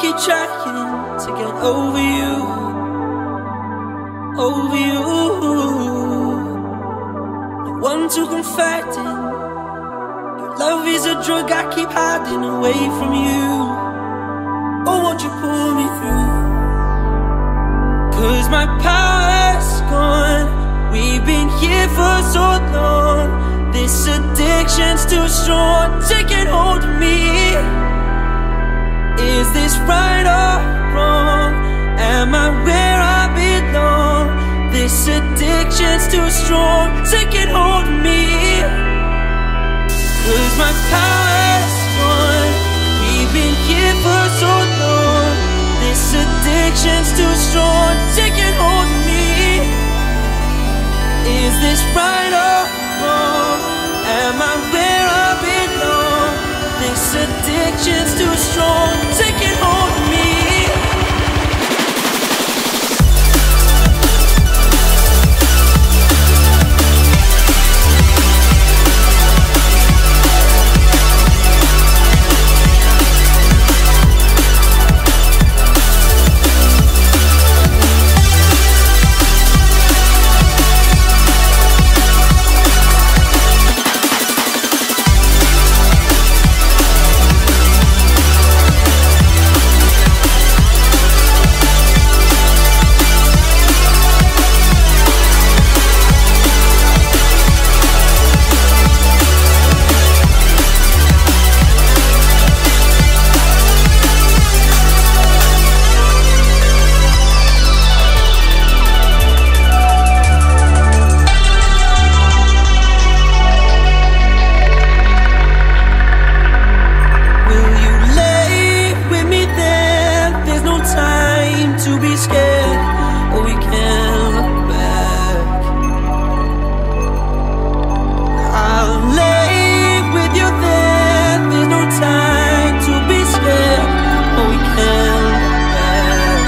keep trying to get over you, over you. No one to confide in. Your love is a drug I keep hiding away from you. Oh, won't you pull me through? 'Cause my power's gone. We've been here for so long. This addiction's too strong, taking hold of me. Is this right or wrong? Am I where I belong? This addiction's too strong, taking hold of me. 'Cause my power's gone. We've been here for so long. This addiction's too strong, taking hold of me. Is this right or wrong? Am I where I belong? This addiction's too strong, taking hold of me. To be scared, or we can look back. I'll lay with you there. There's no time to be scared, or we can look back.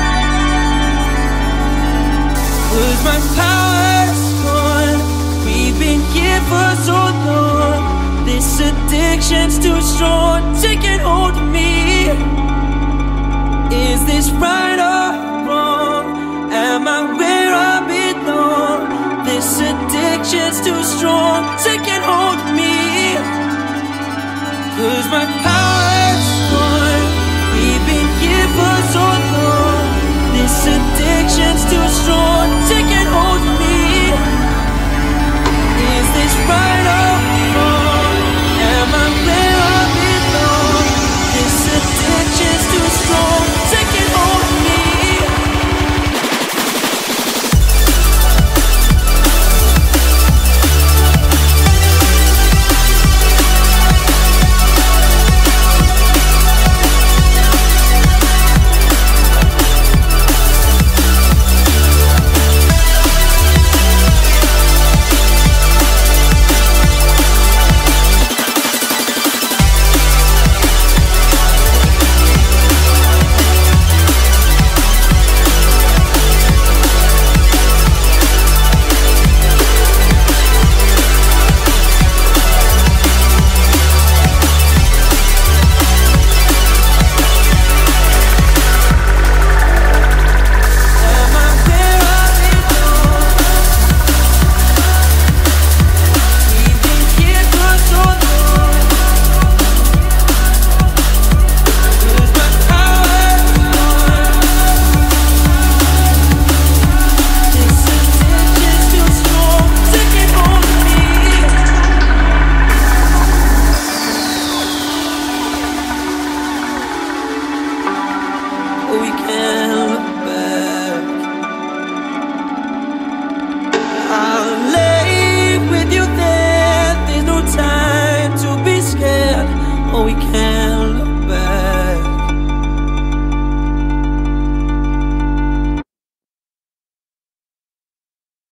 'Cause my power's gone. We've been here for so long. This addiction's too strong, taking hold of me. Is this right or wrong? Am I where I belong? This addiction's too strong, taking hold of me. 'Cause my power's gone. We've been here for so long. This addiction's too